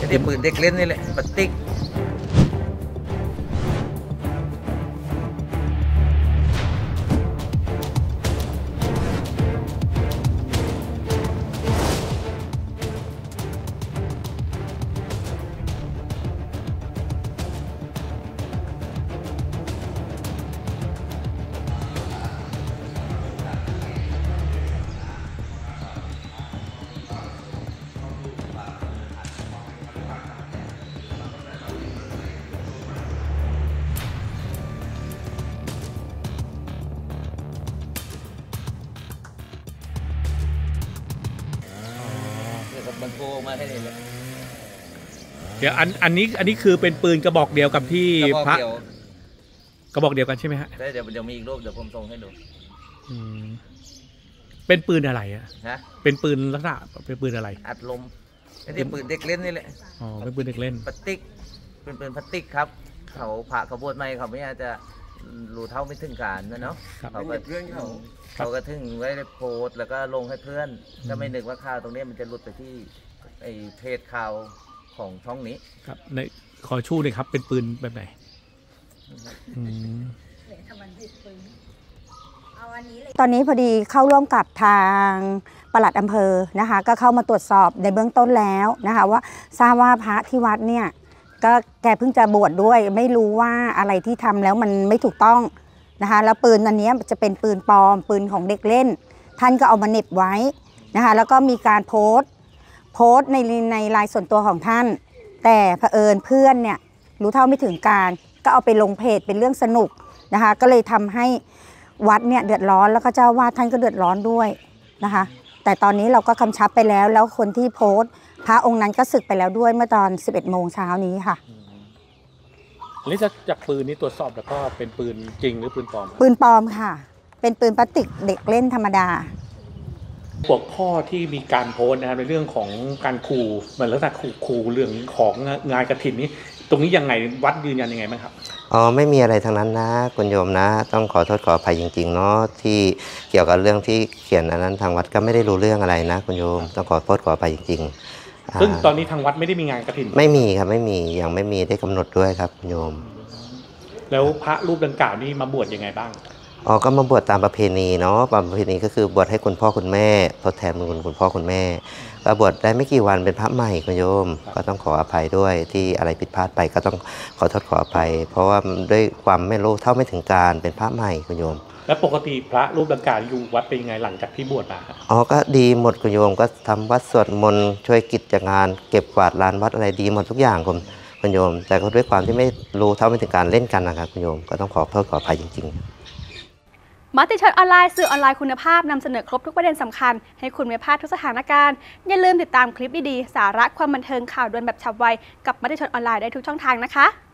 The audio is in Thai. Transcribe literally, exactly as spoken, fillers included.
เด็กปืนเด็กเล่นนี่แหละปติ๊กมันโกมาให้เลยเดี๋ยวอันอันนี้อันนี้คือเป็นปืนกระบอกเดียวกับที่พระกระบอกเดียวกันใช่ไหมฮะได้เดี๋ยวเดี๋ยวมีอีกรูปเดี๋ยวผมส่งให้ดูเป็นปืนอะไรอะฮะเป็นปืนลักษณะเป็นปืนอะไรอัดลมเด็กปืนเด็กเล่นนี่แหละอ๋อเป็นปืนเด็กเล่นพลาสติกเป็นปืนพลาสติกครับเขาผ่าขบวนไม่เขาไม่อาจจะรู้เท่าไม่ถึงการนะเนาะเขาก็เพื่อนเขาเขาก็ถึงไว้โพสแล้วก็ลงให้เพื่อนก็ไม่นึกว่าข่าวตรงนี้มันจะหลุดไปที่ไอ้เพจข่าวของช่องนี้ครับในขอชู้เลยครับเป็นปืนแบบไหนตอนนี้พอดีเข้าร่วมกับทางปลัดอำเภอนะคะก็เข้ามาตรวจสอบในเบื้องต้นแล้วนะคะว่าทราบว่าพระที่วัดเนี่ยก็แกเพิ่งจะบวชด้วยไม่รู้ว่าอะไรที่ทำแล้วมันไม่ถูกต้องนะคะแล้วปืนอันนี้จะเป็นปืนปลอมปืนของเด็กเล่นท่านก็เอามาเหน็บไว้นะคะแล้วก็มีการโพสต์โพสต์ในในไลน์ส่วนตัวของท่านแต่เผอิญเพื่อนเนี่ยรู้เท่าไม่ถึงการก็เอาไปลงเพจเป็นเรื่องสนุกนะคะก็เลยทำให้วัดเนี่ยเดือดร้อนแล้วก็เจ้าวาดท่านก็เดือดร้อนด้วยนะคะแต่ตอนนี้เราก็กำชับไปแล้วแล้วคนที่โพสต์พระองค์นั้นก็สึกไปแล้วด้วยเมื่อตอนสิบเอ็ดโมงเช้านี้ค่ะอันนี้จากปืนนี้ตรวจสอบแล้วก็เป็นปืนจริงหรือปืนปลอมปืนปลอมค่ะเป็นปืนพลาสติกเด็กเล่นธรรมดาพวกพ่อที่มีการโพสต์นะครับในเรื่องของการขู่เหมือนลักษณะขู่ขู่เรื่องของงานกฐินนี้ตรงนี้ยังไงวัดยืนยันยังไงบ้างครับอ๋อไม่มีอะไรทั้งนั้นนะคุณโยมนะต้องขอโทษขออภัยจริงๆเนาะที่เกี่ยวกับเรื่องที่เขียนอันนั้นทางวัดก็ไม่ได้รู้เรื่องอะไรนะคุณโยมต้องขอโทษขออภัยจริงๆซึ่งตอนนี้ทางวัดไม่ได้มีงานกฐินไม่มีครับไม่มียังไม่มีได้กำหนดด้วยครับคุณโยมแล้วพระรูปดังกล่าวนี้มาบวชยังไงบ้างอ๋อก็มาบวชตามประเพณีเนาะประเพณีก็คือบวชให้คุณพ่อคุณแม่ทดแทนบุญคุณพ่อคุณแม่ก็บวชได้ไม่กี่วันเป็นพระใหม่คุณโยมก็ต้องขออภัยด้วยที่อะไรผิดพลาดไปก็ต้องขอโทษขออภัยเพราะว่าด้วยความไม่รู้เท่าไม่ถึงการเป็นพระใหม่คุณโยมแล้วปกติพระรูปดังกล่าวอยู่วัดเป็นยังไงหลังจากที่บวชมาอ๋อก็ดีหมดคุณโยมก็ทำวัดสวดมนต์ช่วยกิจงานเก็บกวาดลานวัดอะไรดีหมดทุกอย่างคุณคุณโยมแต่ก็ด้วยความที่ไม่รู้เท่าไม่ถึงการเล่นกันนะครับคุณโยมก็ต้องขอโทษขออภัยจริงๆมติชนออนไลน์สื่อออนไลน์คุณภาพนำเสนอครบทุกประเด็นสำคัญให้คุณไม่พลาดทุกสถานการณ์อย่าลืมติดตามคลิปดีๆสาระความบันเทิงข่าวด่วนแบบฉับไวกับมติชนออนไลน์ได้ทุกช่องทางนะคะ